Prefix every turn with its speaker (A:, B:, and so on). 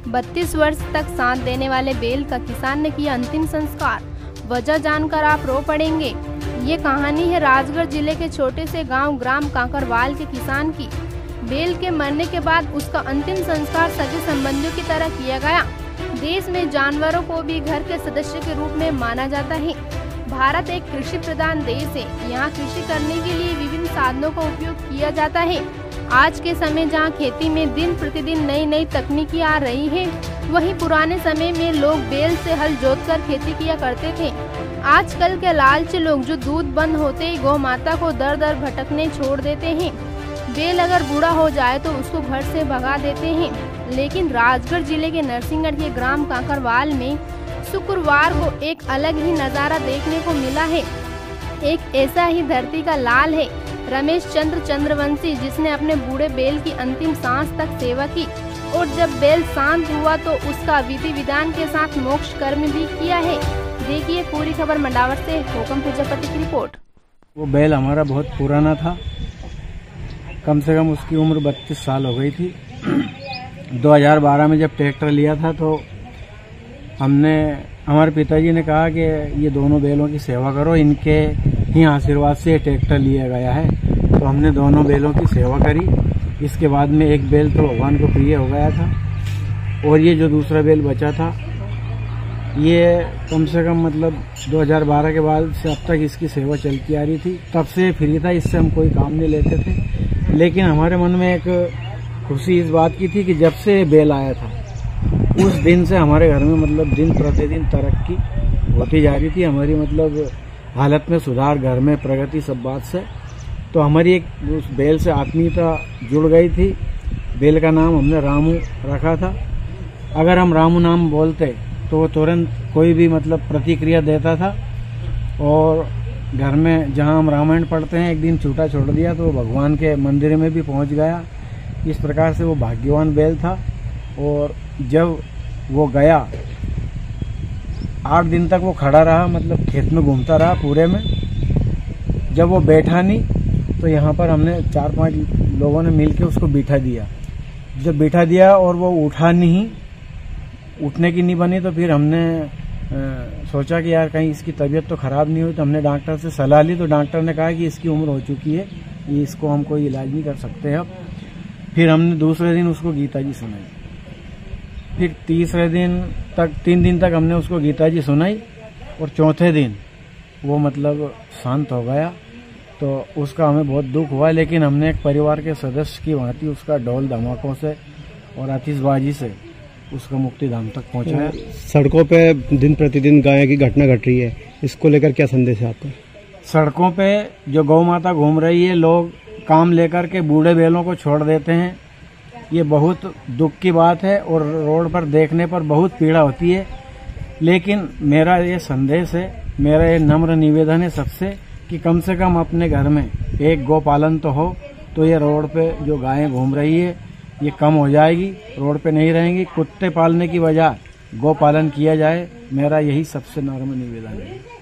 A: 32 वर्ष तक साथ देने वाले बेल का किसान ने किया अंतिम संस्कार। वजह जानकर आप रो पड़ेंगे। ये कहानी है राजगढ़ जिले के छोटे से गांव ग्राम कांकरवाल के किसान की। बेल के मरने के बाद उसका अंतिम संस्कार सगे संबंधियों की तरह किया गया। देश में जानवरों को भी घर के सदस्य के रूप में माना जाता है। भारत एक कृषि प्रधान देश है। यहाँ कृषि करने के लिए विभिन्न साधनों का उपयोग किया जाता है। आज के समय जहाँ खेती में दिन प्रतिदिन नई नई तकनीकी आ रही है, वहीं पुराने समय में लोग बैल से हल जोतकर खेती किया करते थे। आजकल के लालची लोग जो दूध बंद होते ही गौ माता को दर दर भटकने छोड़ देते हैं। बैल अगर बूढ़ा हो जाए तो उसको घर से भगा देते हैं। लेकिन राजगढ़ जिले के नरसिंहगढ़ के ग्राम कांकरवाल में शुक्रवार को एक अलग ही नजारा देखने को मिला है। एक ऐसा ही धरती का लाल है रमेश चंद्र चंद्रवंशी, जिसने अपने बूढ़े बैल की अंतिम सांस तक सेवा की और जब बैल शांत हुआ तो उसका विधि विधान के साथ मोक्ष कर्म भी किया है। देखिए पूरी खबर मंडावर से हुकम प्रजापति की रिपोर्ट।
B: वो बैल हमारा बहुत पुराना था, कम से कम उसकी उम्र 32 साल हो गई थी। 2012 में जब ट्रैक्टर लिया था तो हमारे पिताजी ने कहा कि ये दोनों बैलों की सेवा करो, इनके ही आशीर्वाद से ट्रैक्टर लिया गया है। तो हमने दोनों बैलों की सेवा करी। इसके बाद में एक बैल तो भगवान को प्रिय हो गया था और ये जो दूसरा बैल बचा था, ये कम से कम मतलब 2012 के बाद से अब तक इसकी सेवा चलती आ रही थी। तब से फ्री था, इससे हम कोई काम नहीं लेते थे। लेकिन हमारे मन में एक खुशी इस बात की थी कि जब से बैल आया था उस दिन से हमारे घर में मतलब दिन प्रतिदिन तरक्की होती जा रही थी। हमारी मतलब हालत में सुधार, घर में प्रगति, सब बात से तो हमारी एक उस बैल से आत्मीयता जुड़ गई थी। बैल का नाम हमने रामू रखा था। अगर हम रामू नाम बोलते तो वो तुरंत कोई भी मतलब प्रतिक्रिया देता था और घर में जहां हम रामायण पढ़ते हैं एक दिन छूटा छोड़ दिया तो वो भगवान के मंदिर में भी पहुंच गया। इस प्रकार से वो भाग्यवान बैल था। और जब वो गया 8 दिन तक वो खड़ा रहा, मतलब खेत में घूमता रहा पूरे में। जब वो बैठा नहीं तो यहाँ पर हमने 4-5 लोगों ने मिलके उसको बिठा दिया। जब बिठा दिया और वो उठा नहीं, उठने की नहीं बनी, तो फिर हमने सोचा कि यार कहीं इसकी तबीयत तो खराब नहीं हुई। तो हमने डॉक्टर से सलाह ली तो डॉक्टर ने कहा कि इसकी उम्र हो चुकी है, ये इसको हम कोई इलाज नहीं कर सकते अब। फिर हमने दूसरे दिन उसको गीता जी सुनाई। फिर तीसरे दिन तक 3 दिन तक हमने उसको गीता जी सुनाई और चौथे दिन वो मतलब शांत हो गया। तो उसका हमें बहुत दुख हुआ, लेकिन हमने एक परिवार के सदस्य की भांति उसका ढोल धमाकों से और आतिशबाजी से उसका मुक्तिधाम तक पहुंचाया।
C: सड़कों पे दिन प्रतिदिन गाय की घटना घट रही है, इसको लेकर क्या संदेश है आपका?
B: सड़कों पे जो गौ माता घूम रही है, लोग काम लेकर के बूढ़े बैलों को छोड़ देते हैं, ये बहुत दुख की बात है और रोड पर देखने पर बहुत पीड़ा होती है। लेकिन मेरा ये संदेश है, मेरा ये नम्र निवेदन है सबसे कि कम से कम अपने घर में एक गौ पालन तो हो, तो ये रोड पे जो गायें घूम रही है ये कम हो जाएगी, रोड पे नहीं रहेंगी। कुत्ते पालने की बजाय गौ पालन किया जाए, मेरा यही सबसे नम्र निवेदन है।